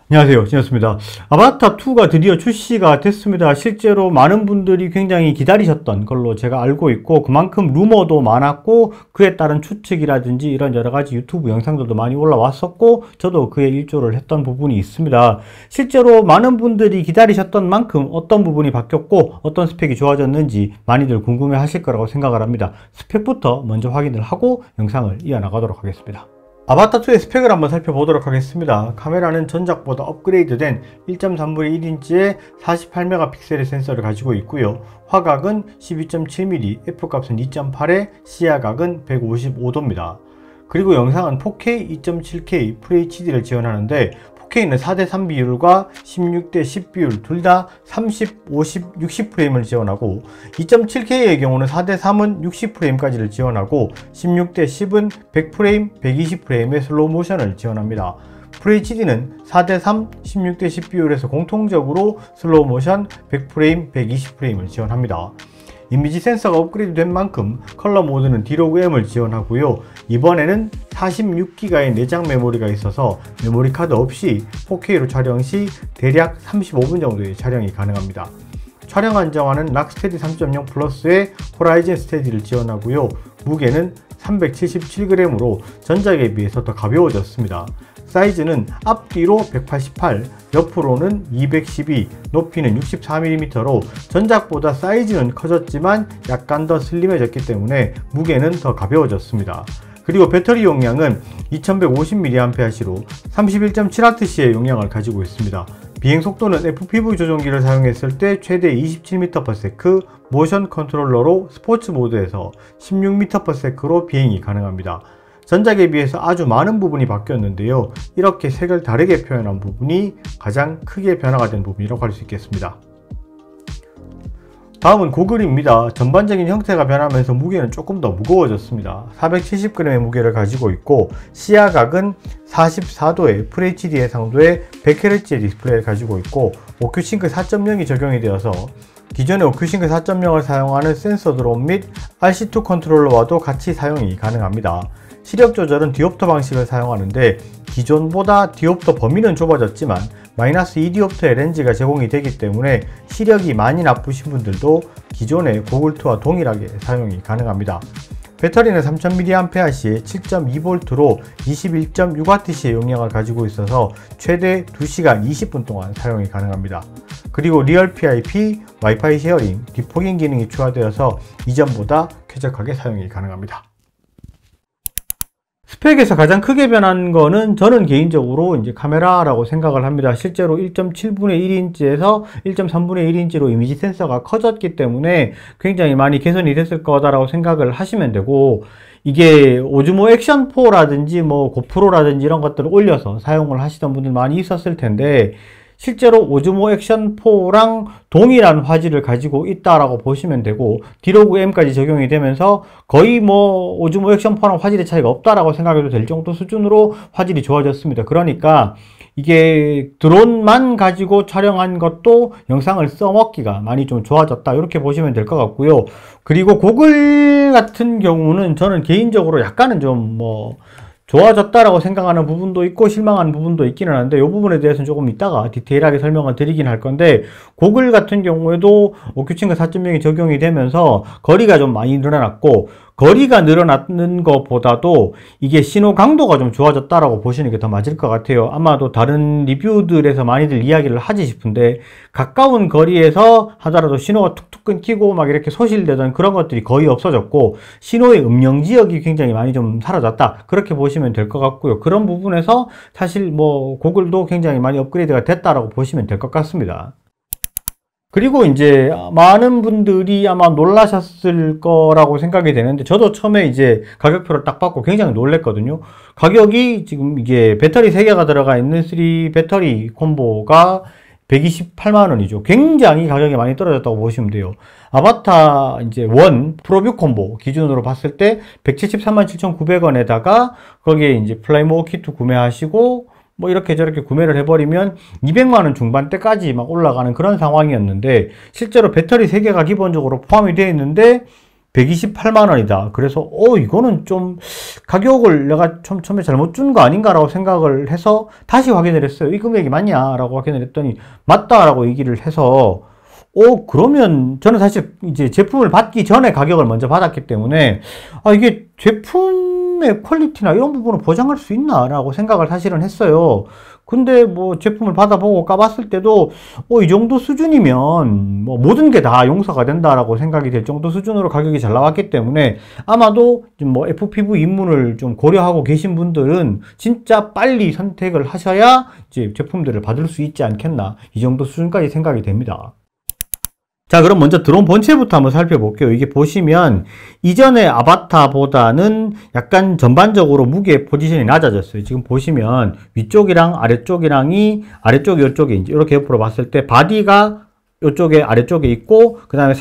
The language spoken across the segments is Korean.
안녕하세요, 진혁습니다. 아바타2가 드디어 출시가 됐습니다. 실제로 많은 분들이 굉장히 기다리셨던 걸로 제가 알고 있고, 그만큼 루머도 많았고, 그에 따른 추측이라든지 이런 여러 가지 유튜브 영상들도 많이 올라왔었고, 저도 그에 일조를 했던 부분이 있습니다. 실제로 많은 분들이 기다리셨던 만큼 어떤 부분이 바뀌었고, 어떤 스펙이 좋아졌는지 많이들 궁금해 하실 거라고 생각을 합니다. 스펙부터 먼저 확인을 하고 영상을 이어나가도록 하겠습니다. 아바타2의 스펙을 한번 살펴보도록 하겠습니다. 카메라는 전작보다 업그레이드된 1.3분의 1인치의 48메가픽셀의 센서를 가지고 있고요. 화각은 12.7mm, F값은 2.8에 시야각은 155도입니다. 그리고 영상은 4K, 2.7K, FHD를 지원하는데 4K는 4:3 비율과 16:10 비율 둘 다 30, 50, 60프레임을 지원하고 2.7K의 경우는 4:3은 60프레임까지를 지원하고 16:10은 100프레임, 120프레임의 슬로우 모션을 지원합니다. FHD는 4:3, 16:10 비율에서 공통적으로 슬로우 모션 100프레임, 120프레임을 지원합니다. 이미지 센서가 업그레이드 된 만큼 컬러 모드는 D-Log-M을 지원하고요. 이번에는 46GB의 내장 메모리가 있어서 메모리 카드 없이 4K로 촬영 시 대략 35분 정도의 촬영이 가능합니다. 촬영 안정화는 락스테디 3.0 플러스의 호라이즌 스테디를 지원하고요. 무게는 377g으로 전작에 비해서 더 가벼워졌습니다. 사이즈는 앞뒤로 188, 옆으로는 212, 높이는 64mm로 전작보다 사이즈는 커졌지만 약간 더 슬림해졌기 때문에 무게는 더 가벼워졌습니다. 그리고 배터리 용량은 2150mAh로 31.7W의 용량을 가지고 있습니다. 비행 속도는 FPV 조종기를 사용했을 때 최대 27m/s, 모션 컨트롤러로 스포츠 모드에서 16m/s로 비행이 가능합니다. 전작에 비해서 아주 많은 부분이 바뀌었는데요. 이렇게 색을 다르게 표현한 부분이 가장 크게 변화가 된 부분이라고 할 수 있겠습니다. 다음은 고글입니다. 전반적인 형태가 변하면서 무게는 조금 더 무거워졌습니다. 470g의 무게를 가지고 있고 시야각은 44도의 FHD 해상도의 100Hz의 디스플레이를 가지고 있고 오큐싱크 4.0이 적용이 되어서 기존의 오큐싱크 4.0을 사용하는 센서 드론 및 RC2 컨트롤러와도 같이 사용이 가능합니다. 시력 조절은 디옵터 방식을 사용하는데 기존보다 디옵터 범위는 좁아졌지만 마이너스 2디옵터의 렌즈가 제공이 되기 때문에 시력이 많이 나쁘신 분들도 기존의 고글2와 동일하게 사용이 가능합니다. 배터리는 3000mAh에 7.2V로 21.6W의 용량을 가지고 있어서 최대 2시간 20분 동안 사용이 가능합니다. 그리고 리얼 PIP, 와이파이 쉐어링, 디포깅 기능이 추가되어서 이전보다 쾌적하게 사용이 가능합니다. 스펙에서 가장 크게 변한 거는 저는 개인적으로 이제 카메라라고 생각을 합니다. 실제로 1.7분의 1인치에서 1.3분의 1인치로 이미지 센서가 커졌기 때문에 굉장히 많이 개선이 됐을 거다라고 생각을 하시면 되고, 이게 오즈모 액션4라든지 뭐 고프로라든지 이런 것들을 올려서 사용을 하시던 분들 많이 있었을 텐데, 실제로 오즈모 액션4랑 동일한 화질을 가지고 있다라고 보시면 되고 D-Log-M까지 적용이 되면서 거의 뭐 오즈모 액션4랑 화질의 차이가 없다라고 생각해도 될 정도 수준으로 화질이 좋아졌습니다. 그러니까 이게 드론만 가지고 촬영한 것도 영상을 써먹기가 많이 좀 좋아졌다, 이렇게 보시면 될 것 같고요. 그리고 고글 같은 경우는 저는 개인적으로 약간은 좀 좋아졌다라고 생각하는 부분도 있고 실망하는 부분도 있기는 한데, 이 부분에 대해서는 조금 이따가 디테일하게 설명을 드리긴 할 건데, 고글 같은 경우에도 오큐싱크 4.0이 적용이 되면서 거리가 좀 많이 늘어났고, 거리가 늘어나는 것보다도 이게 신호 강도가 좀 좋아졌다라고 보시는 게 더 맞을 것 같아요. 아마도 다른 리뷰들에서 많이들 이야기를 하지 싶은데, 가까운 거리에서 하더라도 신호가 툭툭 끊기고 막 이렇게 소실되던 그런 것들이 거의 없어졌고, 신호의 음영 지역이 굉장히 많이 좀 사라졌다, 그렇게 보시면 될 것 같고요. 그런 부분에서 사실 고글도 굉장히 많이 업그레이드가 됐다라고 보시면 될 것 같습니다. 그리고 이제 많은 분들이 아마 놀라셨을 거라고 생각이 되는데, 저도 처음에 이제 가격표를 딱 받고 굉장히 놀랬거든요. 가격이 지금 이게 배터리 3개가 들어가 있는 3 배터리 콤보가 128만원이죠. 굉장히 가격이 많이 떨어졌다고 보시면 돼요. 아바타 이제 1 프로뷰 콤보 기준으로 봤을 때 1,737,900원에다가 거기에 이제 플라이모어 키트 구매하시고 이렇게 저렇게 구매를 해버리면 200만원 중반대까지 막 올라가는 그런 상황이었는데, 실제로 배터리 3개가 기본적으로 포함이 되어 있는데 128만 원이다. 그래서 이거는 좀 가격을 내가 처음에 잘못 준 거 아닌가라고 생각을 해서 다시 확인을 했어요. 이 금액이 맞냐라고 확인을 했더니 맞다라고 얘기를 해서 그러면 저는 사실 이제 제품을 받기 전에 가격을 먼저 받았기 때문에 이게 제품의 퀄리티나 이런 부분을 보장할 수 있나라고 생각을 사실은 했어요. 근데 뭐 제품을 받아보고 까봤을 때도 이 정도 수준이면 뭐 모든 게 다 용서가 된다라고 생각이 될 정도 수준으로 가격이 잘 나왔기 때문에 아마도 뭐 FPV 입문을 좀 고려하고 계신 분들은 진짜 빨리 선택을 하셔야 이제 제품들을 받을 수 있지 않겠나, 이 정도 수준까지 생각이 됩니다. 자, 그럼 먼저 드론 본체부터 한번 살펴볼게요. 이게 보시면 이전의 아바타보다는 약간 전반적으로 무게 포지션이 낮아졌어요. 지금 보시면 위쪽이랑 아래쪽이랑이, 아래쪽이 이쪽에 이제 이렇게 옆으로 봤을 때 바디가 이쪽에 아래쪽에 있고, 그 다음에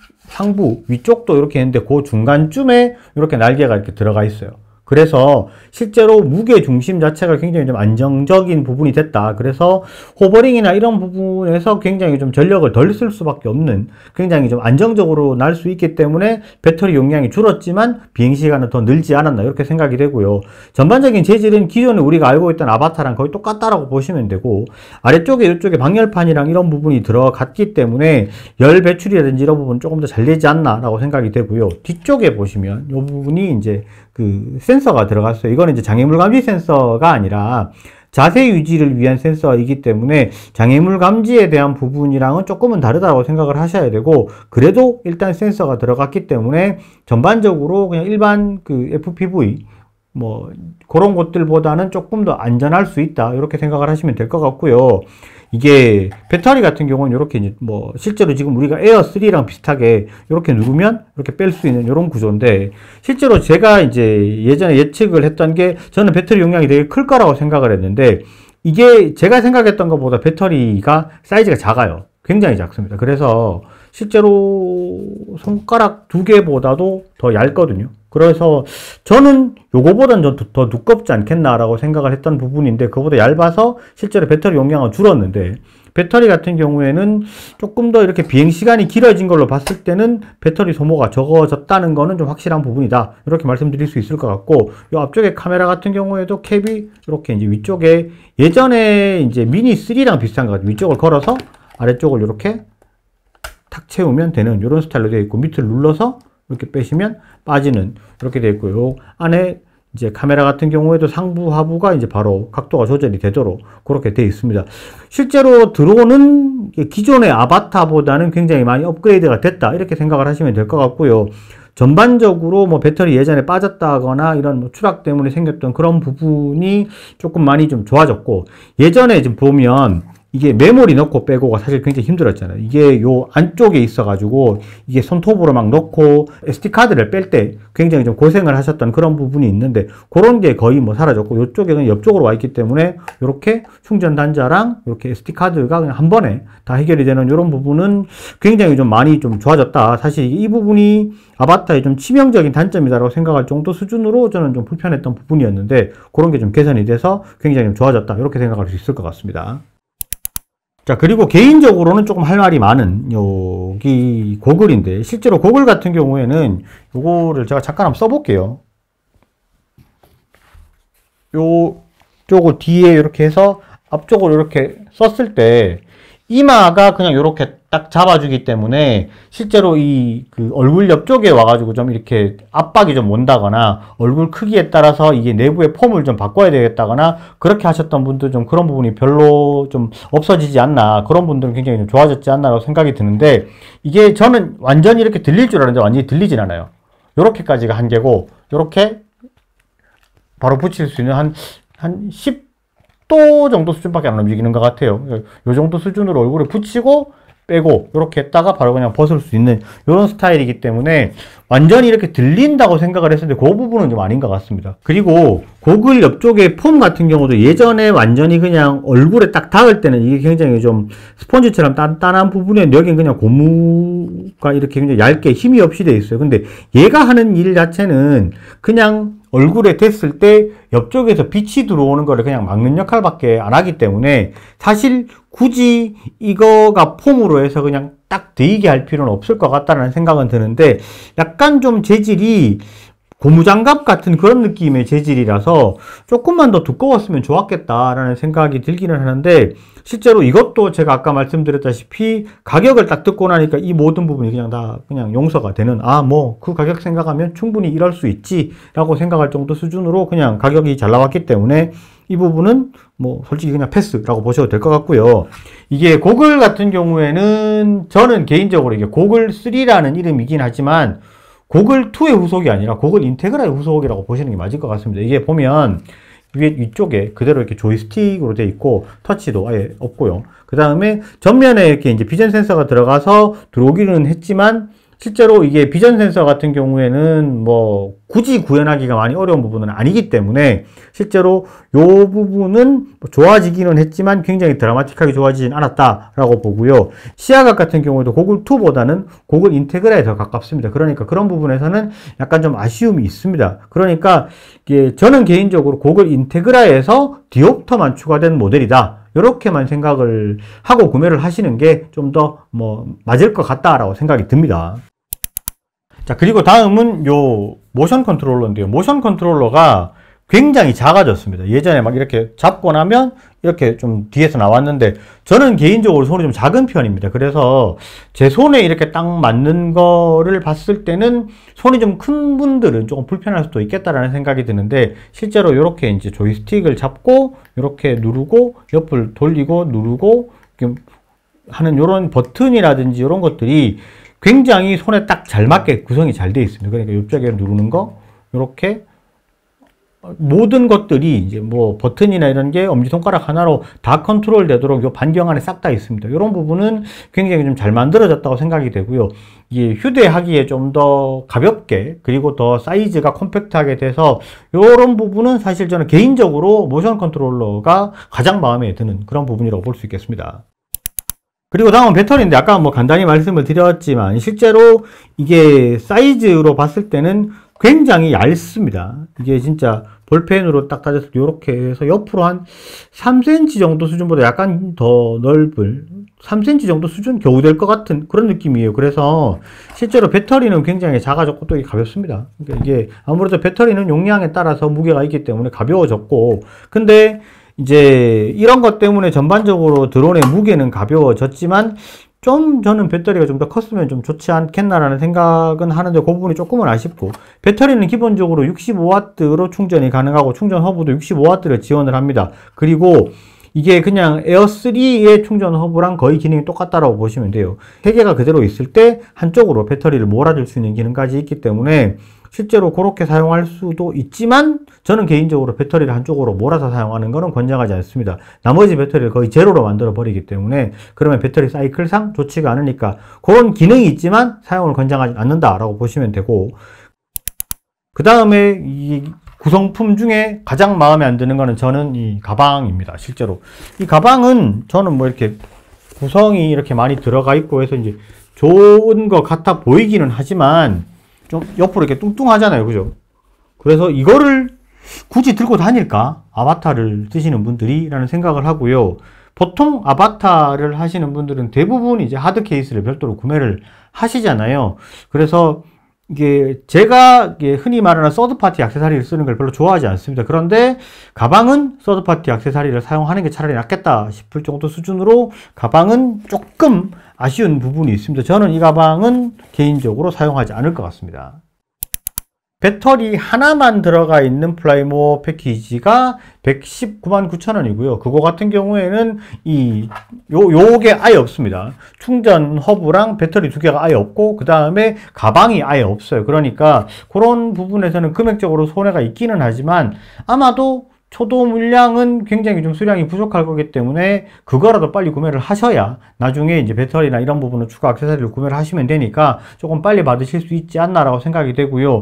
상부 위쪽도 이렇게 있는데 그 중간쯤에 이렇게 날개가 이렇게 들어가 있어요. 그래서 실제로 무게 중심 자체가 굉장히 좀 안정적인 부분이 됐다. 그래서 호버링이나 이런 부분에서 굉장히 좀 전력을 덜 쓸 수밖에 없는, 굉장히 좀 안정적으로 날 수 있기 때문에 배터리 용량이 줄었지만 비행시간은 더 늘지 않았나, 이렇게 생각이 되고요. 전반적인 재질은 기존에 우리가 알고 있던 아바타랑 거의 똑같다라고 보시면 되고, 아래쪽에 이쪽에 방열판이랑 이런 부분이 들어갔기 때문에 열 배출이라든지 이런 부분 조금 더 잘 되지 않나 라고 생각이 되고요. 뒤쪽에 보시면 이 부분이 이제 그 센서가 들어갔어요. 이거는 이제 장애물 감지 센서가 아니라 자세 유지를 위한 센서이기 때문에 장애물 감지에 대한 부분이랑은 조금은 다르다고 생각을 하셔야 되고, 그래도 일단 센서가 들어갔기 때문에 전반적으로 그냥 일반 그 FPV 뭐 그런 것들보다는 조금 더 안전할 수 있다, 이렇게 생각을 하시면 될 것 같고요. 이게 배터리 같은 경우는 이렇게 이제 뭐 실제로 지금 우리가 에어 3랑 비슷하게 이렇게 누르면 이렇게 뺄 수 있는 이런 구조인데, 실제로 제가 이제 예전에 예측을 했던 게 저는 배터리 용량이 되게 클 거라고 생각을 했는데, 이게 제가 생각했던 것보다 배터리가 사이즈가 작아요. 굉장히 작습니다. 그래서 실제로 손가락 2개보다도 더 얇거든요. 그래서 저는 요거보다는 더 두껍지 않겠나라고 생각을 했던 부분인데, 그거보다 얇아서 실제로 배터리 용량은 줄었는데, 배터리 같은 경우에는 조금 더 이렇게 비행시간이 길어진 걸로 봤을 때는 배터리 소모가 적어졌다는 거는 좀 확실한 부분이다, 이렇게 말씀드릴 수 있을 것 같고, 요 앞쪽에 카메라 같은 경우에도 캡이 이렇게 이제 위쪽에 예전에 이제 미니 3랑 비슷한 것 같아요. 위쪽을 걸어서 아래쪽을 이렇게 탁 채우면 되는 이런 스타일로 되어 있고, 밑을 눌러서 이렇게 빼시면 빠지는 이렇게 되어 있고요. 안에 이제 카메라 같은 경우에도 상부 하부가 이제 바로 각도가 조절이 되도록 그렇게 되어 있습니다. 실제로 드론은 기존의 아바타보다는 굉장히 많이 업그레이드가 됐다, 이렇게 생각을 하시면 될 것 같고요. 전반적으로 뭐 배터리 예전에 빠졌다거나 이런 뭐 추락 때문에 생겼던 그런 부분이 조금 많이 좀 좋아졌고, 예전에 지금 보면 이게 메모리 넣고 빼고가 사실 굉장히 힘들었잖아요. 이게 요 안쪽에 있어가지고 이게 손톱으로 막 넣고 SD카드를 뺄 때 굉장히 좀 고생을 하셨던 그런 부분이 있는데, 그런 게 거의 뭐 사라졌고, 요쪽에 그냥 옆쪽으로 와 있기 때문에 이렇게 충전 단자랑 이렇게 SD카드가 그냥 한 번에 다 해결이 되는 이런 부분은 굉장히 좀 많이 좀 좋아졌다. 사실 이 부분이 아바타의 좀 치명적인 단점이다라고 생각할 정도 수준으로 저는 좀 불편했던 부분이었는데, 그런 게 좀 개선이 돼서 굉장히 좀 좋아졌다, 이렇게 생각할 수 있을 것 같습니다. 자, 그리고 개인적으로는 조금 할 말이 많은 여기 고글인데, 실제로 고글 같은 경우에는 요거를 제가 잠깐 한번 써볼게요. 요 쪽을 뒤에 이렇게 해서 앞쪽으로 이렇게 썼을 때 이마가 그냥 이렇게 딱 잡아주기 때문에 실제로 이 그 얼굴 옆쪽에 와가지고 좀 이렇게 압박이 좀 온다거나 얼굴 크기에 따라서 이게 내부의 폼을 좀 바꿔야 되겠다거나 그렇게 하셨던 분들 좀 그런 부분이 별로 좀 없어지지 않나, 그런 분들은 굉장히 좀 좋아졌지 않나라고 생각이 드는데, 이게 저는 완전히 이렇게 들릴 줄 알았는데 완전히 들리진 않아요. 요렇게까지가 한계고, 요렇게 바로 붙일 수 있는 한 10도 정도 수준밖에 안 움직이는 것 같아요. 요 정도 수준으로 얼굴에 붙이고 빼고 이렇게 했다가 바로 그냥 벗을 수 있는 이런 스타일이기 때문에 완전히 이렇게 들린다고 생각을 했었는데 그 부분은 좀 아닌 것 같습니다. 그리고 고글 옆쪽에 폼 같은 경우도 예전에 완전히 그냥 얼굴에 딱 닿을 때는 이게 굉장히 좀 스펀지처럼 단단한 부분이었는데, 여기는 그냥 고무가 이렇게 굉장히 얇게 힘이 없이 되어 있어요. 근데 얘가 하는 일 자체는 그냥 얼굴에 댔을 때 옆쪽에서 빛이 들어오는 거를 그냥 막는 역할밖에 안 하기 때문에, 사실 굳이 이거가 폼으로 해서 그냥 딱 데이게 할 필요는 없을 것 같다는 생각은 드는데, 약간 좀 재질이 고무장갑 같은 그런 느낌의 재질이라서 조금만 더 두꺼웠으면 좋았겠다라는 생각이 들기는 하는데, 실제로 이것도 제가 아까 말씀드렸다시피 가격을 딱 듣고 나니까 이 모든 부분이 그냥 다 그냥 용서가 되는, 뭐 그 가격 생각하면 충분히 이럴 수 있지 라고 생각할 정도 수준으로 그냥 가격이 잘 나왔기 때문에 이 부분은 뭐 솔직히 그냥 패스라고 보셔도 될 것 같고요. 이게 고글 같은 경우에는 저는 개인적으로 이게 고글 3라는 이름이긴 하지만 고글 2의 후속이 아니라 고글 인테그라의 후속이라고 보시는 게 맞을 것 같습니다. 이게 보면 위쪽에 그대로 이렇게 조이스틱으로 되어 있고 터치도 아예 없고요. 그 다음에 전면에 이렇게 이제 비전 센서가 들어가서 들어오기는 했지만 실제로 이게 비전 센서 같은 경우에는 뭐 굳이 구현하기가 많이 어려운 부분은 아니기 때문에 실제로 요 부분은 좋아지기는 했지만 굉장히 드라마틱하게 좋아지진 않았다라고 보고요. 시야각 같은 경우에도 고글 2보다는 고글 인테그라에 더 가깝습니다. 그러니까 그런 부분에서는 약간 좀 아쉬움이 있습니다. 그러니까 이게 저는 개인적으로 고글 인테그라에서 디옵터만 추가된 모델이다, 이렇게만 생각을 하고 구매를 하시는 게 좀 더 맞을 것 같다라고 생각이 듭니다. 자, 그리고 다음은 요 모션 컨트롤러인데요. 모션 컨트롤러가 굉장히 작아졌습니다. 예전에 막 이렇게 잡고 나면 이렇게 좀 뒤에서 나왔는데, 저는 개인적으로 손이 좀 작은 편입니다. 그래서 제 손에 이렇게 딱 맞는 거를 봤을 때는 손이 좀 큰 분들은 조금 불편할 수도 있겠다라는 생각이 드는데, 실제로 이렇게 이제 조이스틱을 잡고 이렇게 누르고 옆을 돌리고 누르고 하는 이런 버튼이라든지 이런 것들이 굉장히 손에 딱 잘 맞게 구성이 잘 되어 있습니다. 그러니까 이쪽에 누르는 거, 이렇게 모든 것들이 이제 뭐 버튼이나 이런 게 엄지손가락 하나로 다 컨트롤 되도록 요 반경 안에 싹 다 있습니다. 이런 부분은 굉장히 좀 잘 만들어졌다고 생각이 되고요. 이게 휴대하기에 좀 더 가볍게, 그리고 더 사이즈가 컴팩트하게 돼서 이런 부분은 사실 저는 개인적으로 모션 컨트롤러가 가장 마음에 드는 그런 부분이라고 볼 수 있겠습니다. 그리고 다음은 배터리인데, 아까 뭐 간단히 말씀을 드렸지만 실제로 이게 사이즈로 봤을 때는 굉장히 얇습니다. 이게 진짜 볼펜으로 딱 따져서 이렇게 해서 옆으로 한 3cm 정도 수준보다 약간 더 넓을 3cm 정도 수준 겨우 될 것 같은 그런 느낌이에요. 그래서 실제로 배터리는 굉장히 작아졌고 또 가볍습니다. 그러니까 이게 아무래도 배터리는 용량에 따라서 무게가 있기 때문에 가벼워졌고, 근데 이제 이런 것 때문에 전반적으로 드론의 무게는 가벼워졌지만 좀 저는 배터리가 좀 더 컸으면 좀 좋지 않겠나라는 생각은 하는데, 그 부분이 조금은 아쉽고, 배터리는 기본적으로 65W로 충전이 가능하고 충전 허브도 65W를 지원을 합니다. 그리고 이게 그냥 에어3의 충전 허브랑 거의 기능이 똑같다라고 보시면 돼요. 세 개가 그대로 있을 때 한쪽으로 배터리를 몰아줄 수 있는 기능까지 있기 때문에 실제로 그렇게 사용할 수도 있지만, 저는 개인적으로 배터리를 한쪽으로 몰아서 사용하는 것은 권장하지 않습니다. 나머지 배터리를 거의 제로로 만들어 버리기 때문에 그러면 배터리 사이클상 좋지가 않으니까 그런 기능이 있지만 사용을 권장하지 않는다라고 보시면 되고, 그 다음에 이 구성품 중에 가장 마음에 안 드는 거는 저는 이 가방입니다. 실제로 이 가방은 저는 뭐 이렇게 구성이 이렇게 많이 들어가 있고 해서 이제 좋은 것 같아 보이기는 하지만 좀 옆으로 이렇게 뚱뚱하잖아요. 그죠? 그래서 이거를 굳이 들고 다닐까? 아바타를 쓰시는 분들이 라는 생각을 하고요. 보통 아바타를 하시는 분들은 대부분 이제 하드 케이스를 별도로 구매를 하시잖아요. 그래서 이게 제가 흔히 말하는 서드파티 액세서리를 쓰는 걸 별로 좋아하지 않습니다. 그런데 가방은 서드파티 액세서리를 사용하는 게 차라리 낫겠다 싶을 정도 수준으로 가방은 조금 아쉬운 부분이 있습니다. 저는 이 가방은 개인적으로 사용하지 않을 것 같습니다. 배터리 하나만 들어가 있는 플라이모어 패키지가 1,199,900원이고요. 그거 같은 경우에는 요게 아예 없습니다. 충전 허브랑 배터리 두 개가 아예 없고, 그 다음에 가방이 아예 없어요. 그러니까 그런 부분에서는 금액적으로 손해가 있기는 하지만 아마도 초도 물량은 굉장히 좀 수량이 부족할 거기 때문에 그거라도 빨리 구매를 하셔야 나중에 이제 배터리나 이런 부분은 추가 액세서리를 구매를 하시면 되니까 조금 빨리 받으실 수 있지 않나라고 생각이 되고요.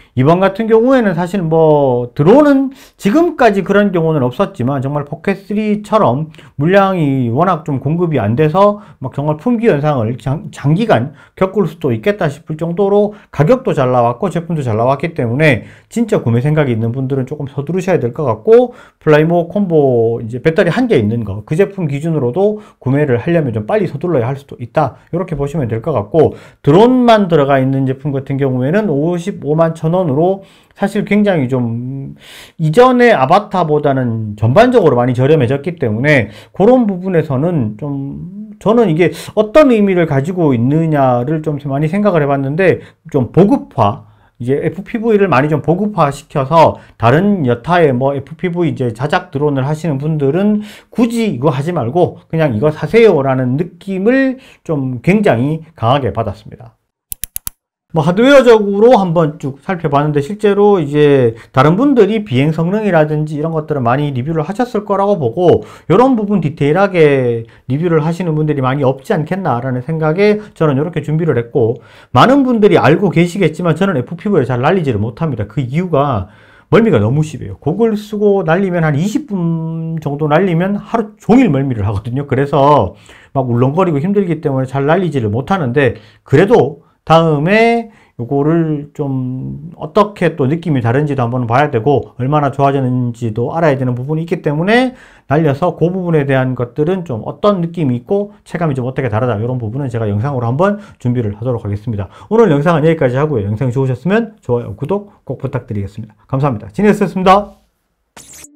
이번 같은 경우에는 사실 뭐 드론은 지금까지 그런 경우는 없었지만 정말 포켓3처럼 물량이 워낙 좀 공급이 안 돼서 막 정말 품귀 현상을 장기간 겪을 수도 있겠다 싶을 정도로 가격도 잘 나왔고 제품도 잘 나왔기 때문에 진짜 구매 생각이 있는 분들은 조금 서두르셔야 될 것 같고, 플라이모 콤보 이제 배터리 한 개 있는 거 그 제품 기준으로도 구매를 하려면 좀 빨리 서둘러야 할 수도 있다, 이렇게 보시면 될 것 같고, 드론만 들어가 있는 제품 같은 경우에는 55만 1,000원으로 사실 굉장히 좀 이전의 아바타보다는 전반적으로 많이 저렴해졌기 때문에 그런 부분에서는 좀 저는 이게 어떤 의미를 가지고 있느냐를 좀 많이 생각을 해봤는데, 좀 보급화, 이제 FPV를 많이 좀 보급화 시켜서 다른 여타의 뭐 FPV 이제 자작 드론을 하시는 분들은 굳이 이거 하지 말고 그냥 이거 사세요라는 느낌을 좀 굉장히 강하게 받았습니다. 뭐 하드웨어적으로 한번 쭉 살펴봤는데, 실제로 이제 다른 분들이 비행 성능이라든지 이런 것들을 많이 리뷰를 하셨을 거라고 보고, 이런 부분 디테일하게 리뷰를 하시는 분들이 많이 없지 않겠나라는 생각에 저는 이렇게 준비를 했고, 많은 분들이 알고 계시겠지만 저는 FPV를 잘 날리지를 못합니다. 그 이유가 멀미가 너무 심해요. 고글 쓰고 날리면 한 20분 정도 날리면 하루 종일 멀미를 하거든요. 그래서 막 울렁거리고 힘들기 때문에 잘 날리지를 못하는데, 그래도 다음에 요거를 좀 어떻게 또 느낌이 다른지도 한번 봐야 되고 얼마나 좋아졌는지도 알아야 되는 부분이 있기 때문에, 날려서 그 부분에 대한 것들은 좀 어떤 느낌이 있고 체감이 좀 어떻게 다르다, 이런 부분은 제가 영상으로 한번 준비를 하도록 하겠습니다. 오늘 영상은 여기까지 하고요. 영상이 좋으셨으면 좋아요, 구독 꼭 부탁드리겠습니다. 감사합니다. 진행했습니다.